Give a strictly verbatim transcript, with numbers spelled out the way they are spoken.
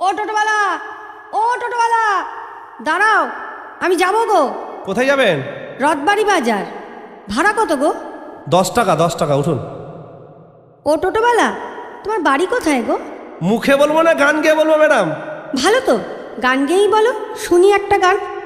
টোটোওয়ালা, ও টোটোওয়ালা, দাঁড়াও, আমি যাবো গো। কোথায় যাবেন? রথবাড়ি বাজার। ভাড়া কত গো? দশ টাকা দশ টাকা উঠুন। ও টোটোওয়ালা, তোমার বাড়ি কোথায় গো? মুখে বলবো না গান গেয়ে বলবো ম্যাডাম? ভালো তো, গান গেয়েই বলো, শুনি একটা গান।